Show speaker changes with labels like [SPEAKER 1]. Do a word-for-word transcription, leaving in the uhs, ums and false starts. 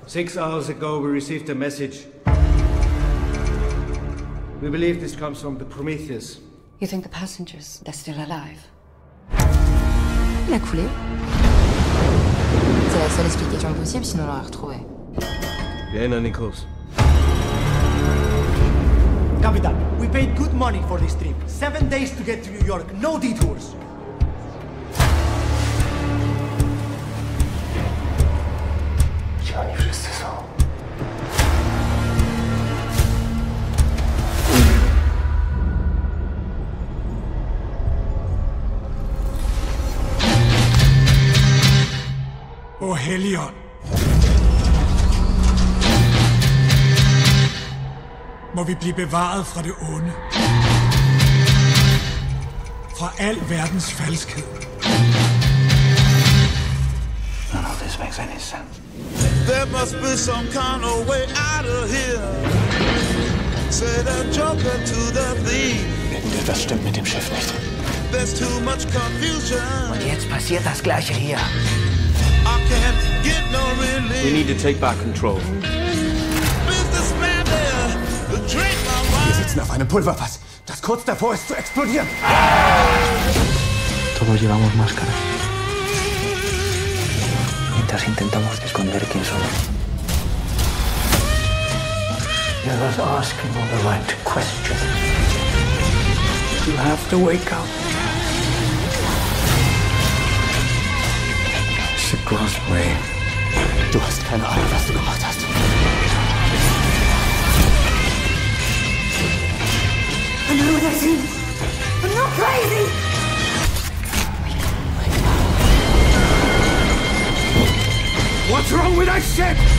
[SPEAKER 1] Six hours ago, we received a message. We believe this comes from the Prometheus.
[SPEAKER 2] You think the passengers, they're still alive?
[SPEAKER 3] Il a coulé. C'est la seule explication possible, sinon on l'aurait retrouvé.
[SPEAKER 1] Wir erinnern den Kurs.
[SPEAKER 4] Capitan, we paid good money for this trip. Seven days to get to New York, no detours.
[SPEAKER 5] Ci oni wszyscy są.
[SPEAKER 6] O Helligånd. Må vi blive bevaret fra det onde. Fra al verdens falskhed.
[SPEAKER 5] None of this makes any sense.
[SPEAKER 7] There must be some kind of way out of here. Say the Joker to the thief.
[SPEAKER 5] Irgendetwas stimmt mit dem Schiff nicht.
[SPEAKER 7] There's too much confusion.
[SPEAKER 8] Und jetzt passiert das Gleiche hier.
[SPEAKER 7] I can't get no relief.
[SPEAKER 1] We need to take back control.
[SPEAKER 7] Businessman there, the drink my
[SPEAKER 9] Wir
[SPEAKER 7] wine.
[SPEAKER 9] sitzen auf einem Pulverfass, das kurz davor ist zu explodieren.
[SPEAKER 5] Todos llevamos máscaras. Mientras intentamos esconder quién somos. You're not asking all the right questions. You have to wake up.
[SPEAKER 9] Shipgrass Way. Du hast keine Ahnung, was du gemacht hast.
[SPEAKER 2] I know what I see. I'm not crazy!
[SPEAKER 9] What's wrong with that ship?